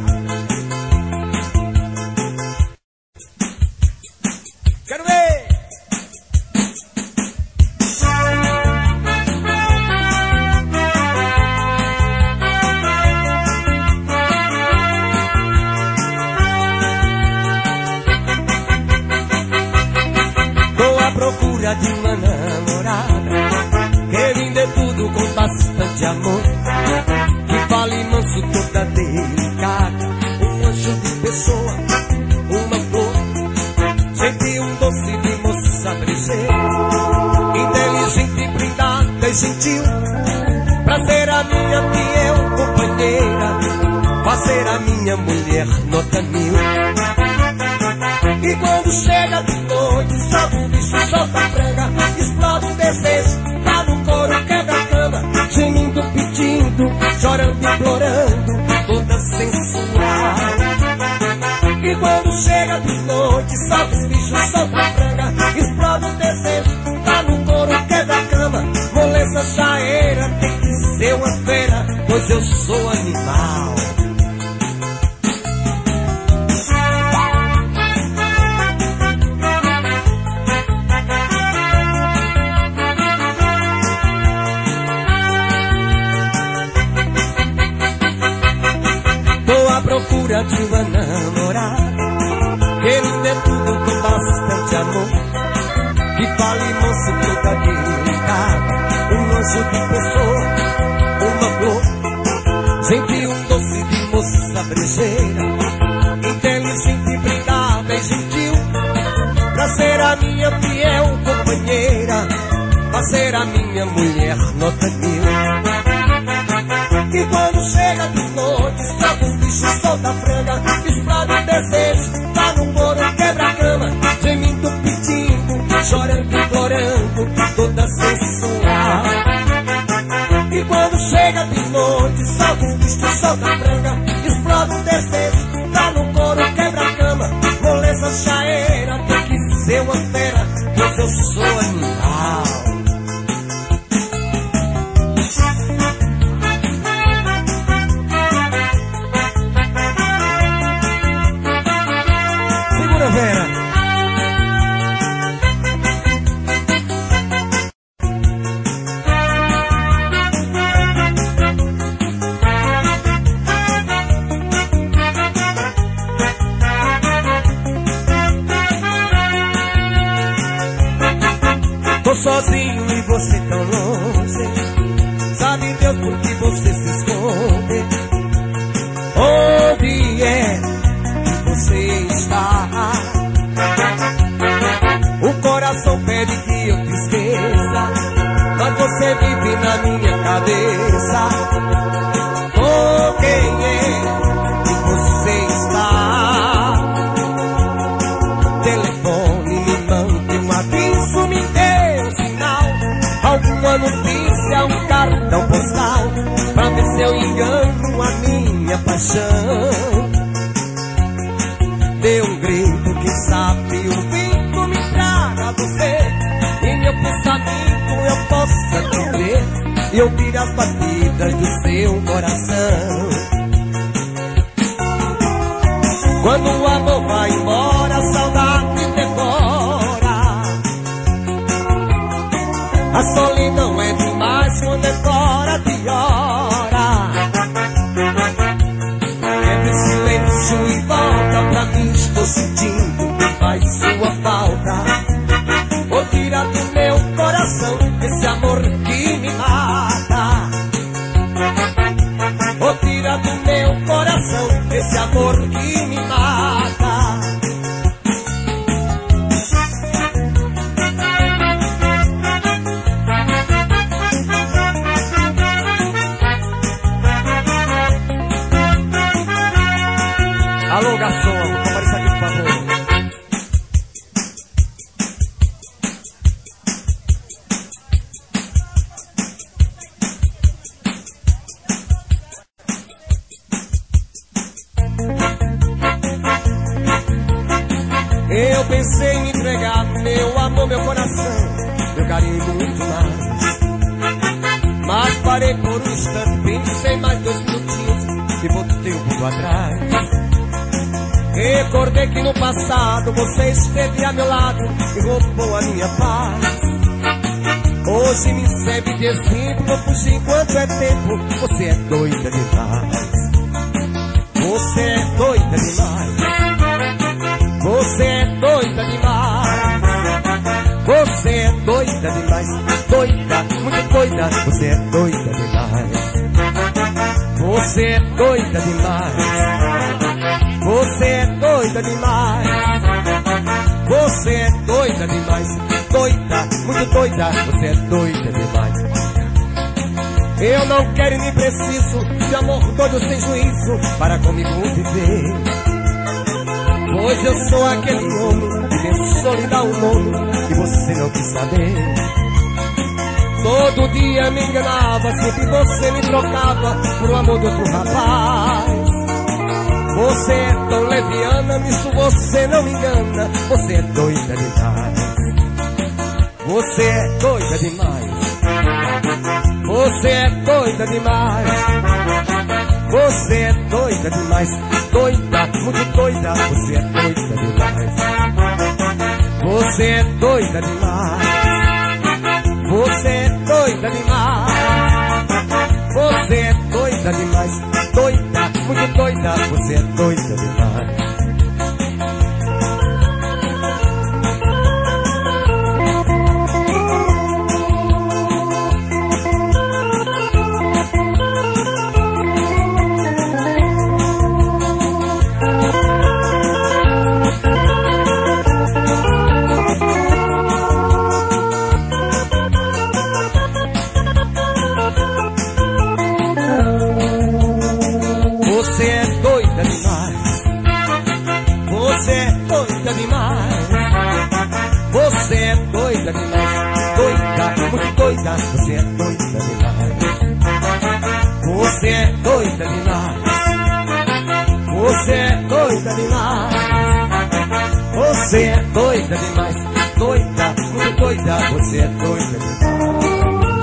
A: De uma namorada que me dê tudo com bastante amor, que fale manso, toda delicada, um anjo de pessoa, uma flor, sempre um doce de moça brejeira, inteligente, brindada e gentil, pra ser a minha fiel companheira, pra ser a minha mulher nota mil. E quando chega de noite, solta o bicho, solta a frega, explode o desejo, tá no couro, quebra a cama, gemindo, pedindo, chorando, implorando, toda sensual. E quando chega de noite, solta os bichos, solta a frega, explode o desejo, tá no couro, quebra a cama, moleza chaeira, tem que ser uma feira, pois eu sou animal. Procura de uma namorada que me dê tudo com bastante amor, que fale manso, toda delicada, um anjo de pessoa, uma flor, Senti um doce de moça brejeira, inteligente, brindada e gentil, pra ser a minha fiel companheira, pra ser a minha mulher nota mil. E quando chega de noite, estraga os bichos, solta a franga, explode o desejo, tá no couro, quebra a cama, gemindo, pedindo, chorando, implorando, toda sensual. E quando chega de noite, solta os bichos, solta a franga, explode o desejo, tá no couro, quebra a cama, moleza chaeira, tem que ser uma fera, pois eu sou animal. Tô sozinho e você tão longe, sabe Deus por que você se esconde? Onde é que você está? O coração pede que eu te esqueça, mas você vive na minha cabeça. Com quem é que você está? Telefone, me mande um aviso, me dê um sinal, alguma notícia, um cartão postal, pra ver se eu engano a minha paixão. Dê um grito, quem sabe o vento me traga você, e meu pensamento eu possa te ver e ouvir as batidas do seu coração. Quando o amor vai embora, a saudade devora. A solidão é demais quando é fora de hora. Quebra o silêncio e volta pra mim, estou sentindo que faz sua falta. Vou tirar do meu coração esse amor que me mata. Vou tirar do meu coração esse amor que me mata. Alô, garçom, apareça aqui, por favor. Eu pensei em entregar meu amor, meu coração, meu carinho muito mais. Mas parei por um instante, pensei mais 2 minutinhos e voltei um pouco atrás. Recordei que no passado você esteve a meu lado e roubou a minha paz. Hoje me serve de exemplo, vou fugir enquanto é tempo. Você é doida demais. Você é doida demais. Você é doida demais. Você é doida demais. Doida, muito doida. Você é doida demais. Você é doida demais. Você é doida demais. Você é doida demais. Doida, muito doida. Você é doida demais. Eu não quero nem preciso de amor doido sem juízo para comigo viver. Pois eu sou aquele homem que pensou lhe dar um nome e você não quis saber. Todo dia me enganava, sempre você me trocava por um amor de outro rapaz. Você é tão leviana, nisso você não me engana. Você é doida demais. Você é doida demais. Você é doida demais. Você é doida demais. Doida, muito doida. Você é doida demais. Você é doida demais. Você é doida demais. Você é doida demais. Doida, muito doida. Você é doida demais. doida, você é doida demais. Você é doida demais. Você é doida demais. Você é doida demais. Doida, muito doida, você é doida demais.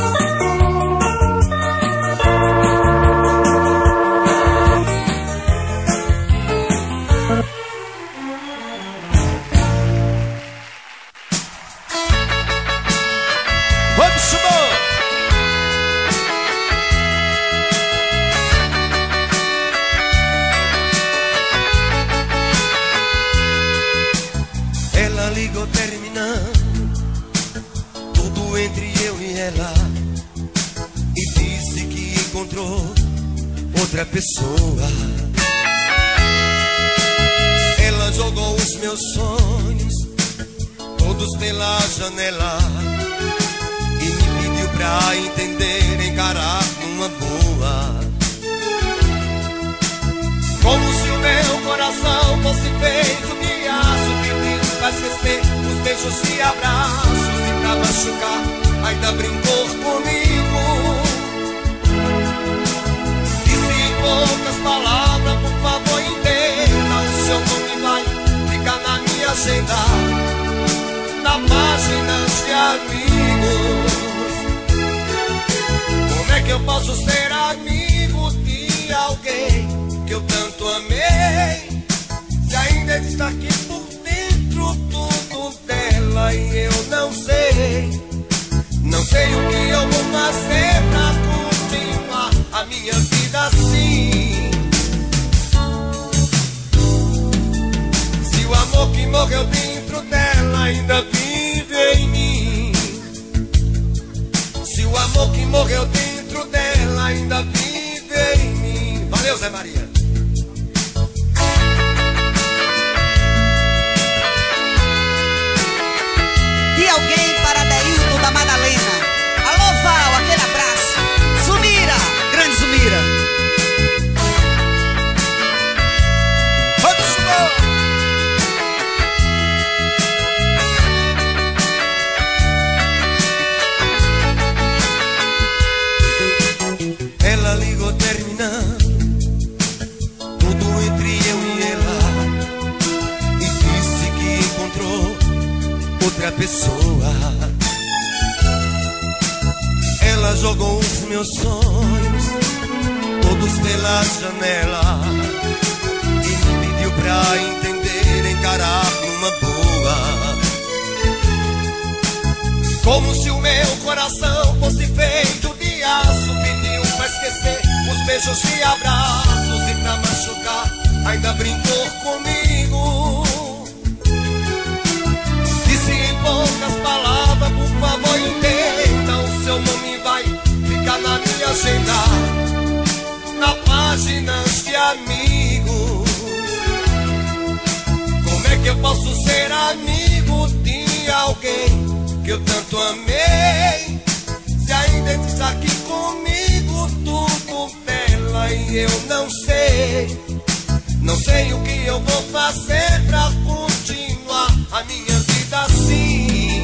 A: Outra pessoa. Ela jogou os meus sonhos todos pela janela e me pediu pra entender, encarar numa boa. Como se o meu coração fosse feito de aço, pedindo pra esquecer os beijos e abraços, e pra machucar ainda brincou comigo. Poucas palavras, por favor, entenda. O seu nome vai ficar na minha agenda, na página de amigos. Como é que eu posso ser amigo de alguém que eu tanto amei, se ainda está aqui por dentro tudo dela e eu não sei? Não sei o que eu vou fazer pra continuar a minha vida assim. Se o amor que morreu dentro dela ainda vive em mim. Se o amor que morreu dentro dela ainda vive em mim. Valeu, Zé Maria.
B: E alguém para Deilton da Madalena. Alô, Val, aquele abraço. Zumira, grande Zumira.
A: Ela ligou terminando tudo entre eu e ela e disse que encontrou outra pessoa. Ela jogou os meus sonhos todos pela janela e me pediu pra entender, encarar numa boa. Como se o meu coração fosse feito de aço, pediu pra esquecer os beijos e abraços, e pra machucar ainda brincou comigo. Disse em poucas palavras, por favor, entenda. O seu nome vai ficar na minha agenda, na páginas de amigos. Como é que eu posso ser amigo de alguém que eu tanto amei, se ainda está aqui comigo tudo dela e eu não sei? Não sei o que eu vou fazer pra continuar a minha vida assim.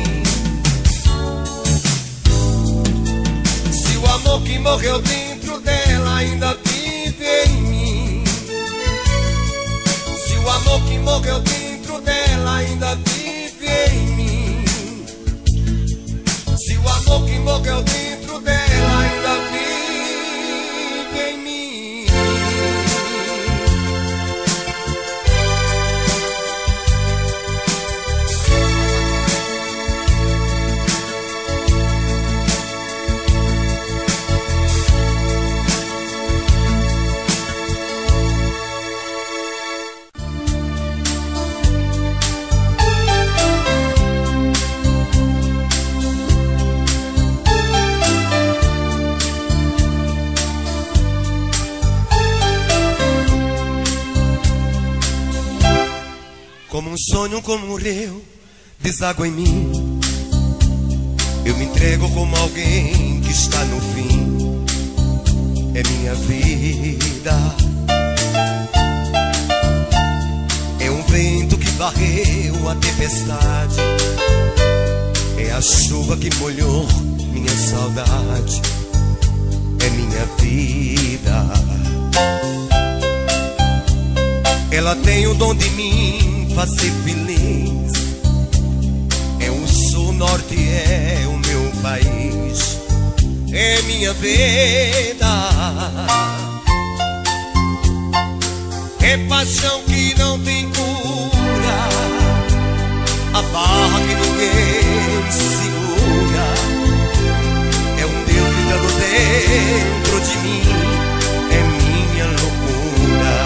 A: Se o amor que morreu dentro dela ainda vive em mim. Se o amor que morreu dentro dela ainda vive em mim. Se o amor que morreu dentro dela ainda vive em mim. Como um sonho, como um rio, deságua em mim. Eu me entrego como alguém que está no fim. É minha vida. É um vento que varreu a tempestade. É a chuva que molhou minha saudade é minha vida. Ela tem o dom de me fazer feliz. É o sul, norte, é o meu país, é minha vida. É paixão que não tem cura, a barra que ninguém segura. É um Deus gritando dentro de mim, é minha loucura.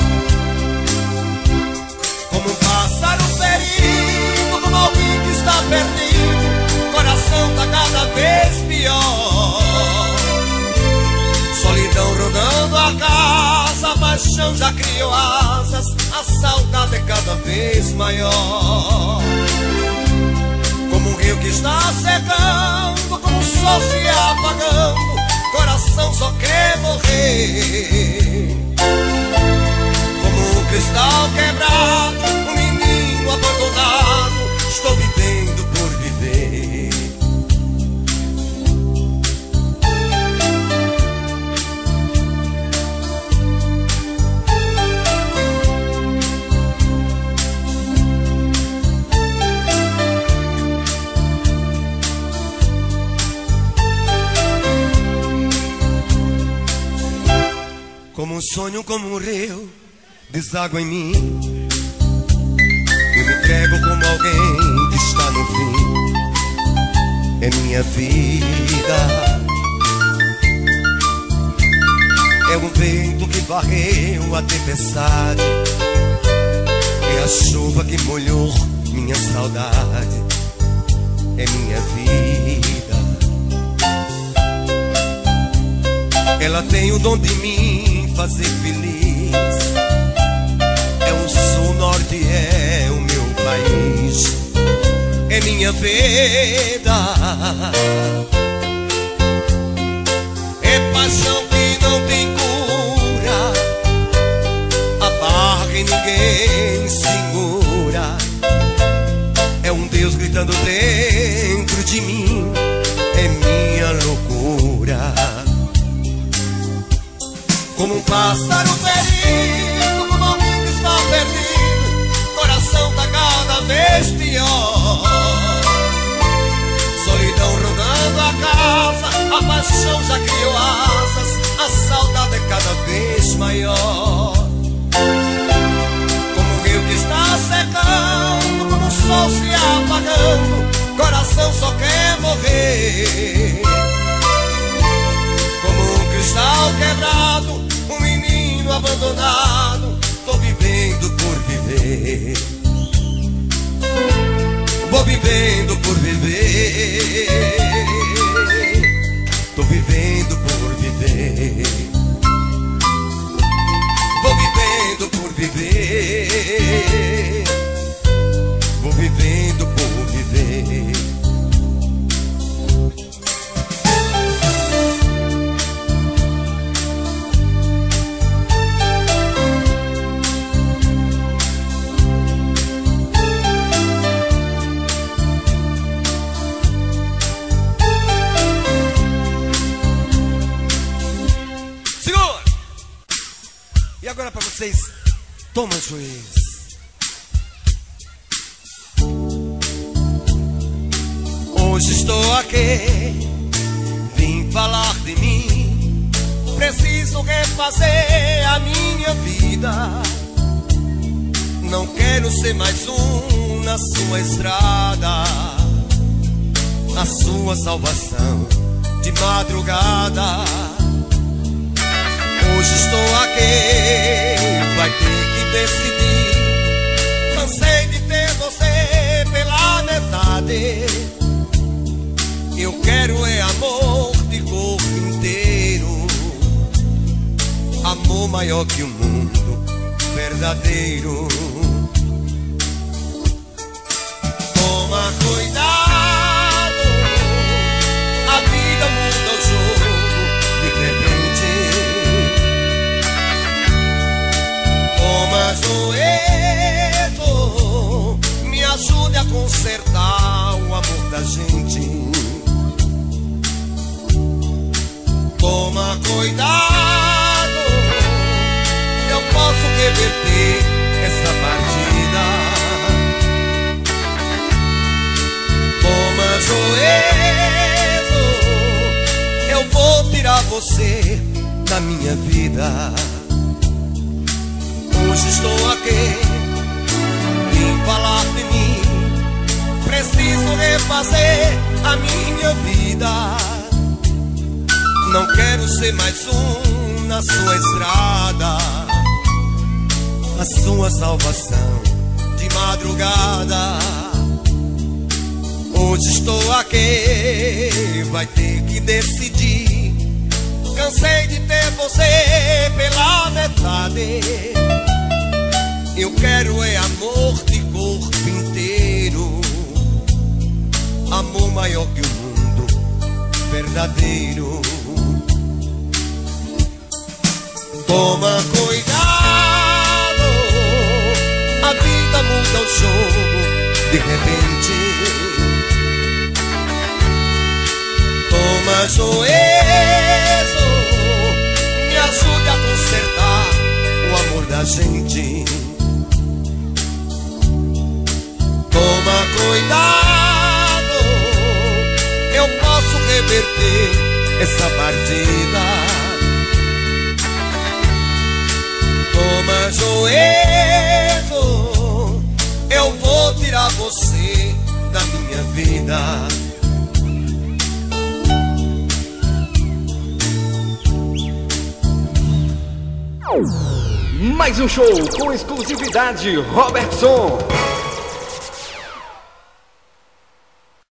A: Como um pássaro ferido, como alguém que está perdido, coração tá cada vez pior. Solidão rodando a casa, a paixão já criou asas, a saudade é cada vez maior. Como um rio que está secando, como o sol se apagando, coração só quer morrer. Como um cristal quebrado, um menino abandonado, estou vivendo por viver. Como um sonho, como um rio, deságua em mim. Eu me entrego como alguém que está no fim. É minha vida. É um vento que varreu a tempestade, é a chuva que molhou minha saudade, é minha vida. Ela tem o dom de me fazer feliz. É o sul, norte, é o meu país, é minha vida. É paixão que não tem cura, a barra que ninguém segura. É um Deus gritando dentro de mim, é minha loucura. Como um pássaro ferido, como alguém que está perdido, coração tá cada vez pior. Solidão rodando a casa, a paixão já criou asas, a saudade é cada vez maior. Como um rio que está secando, como o sol se apagando, coração só quer morrer. Como um cristal quebrado, um menino abandonado, tô vivendo por viver. Vou vivendo por viver. Tô vivendo por viver. Vou vivendo por viver. Vou vivendo por viver. Agora para vocês, toma juiz. Hoje estou aqui, vim falar de mim. Preciso refazer a minha vida. Não quero ser mais um na sua estrada, a sua salvação de madrugada. Hoje estou aqui, vai ter que decidir. Cansei de ter você pela metade. Eu quero é amor de corpo inteiro, amor maior que o mundo, verdadeiro. Toma cuidado, a vida muda o jogo de repente. Toma joelho, me ajude a consertar o amor da gente. Toma cuidado, eu posso reverter essa partida. Toma juízo, eu vou tirar você da minha vida. Hoje estou aqui, vim falar de mim. Preciso refazer a minha vida. Não quero ser mais um na sua estrada, a sua salvação de madrugada. Hoje estou aqui, vai ter que decidir. Cansei de ter você pela metade. Eu quero é amor de corpo inteiro, amor maior que o mundo, verdadeiro. Toma cuidado, a vida muda o jogo de repente. Toma juízo, me ajude a consertar o amor da gente. Toma cuidado, eu posso reverter essa partida. Toma juízo, eu vou tirar você da minha vida.
C: Mais um show com exclusividade Robertson.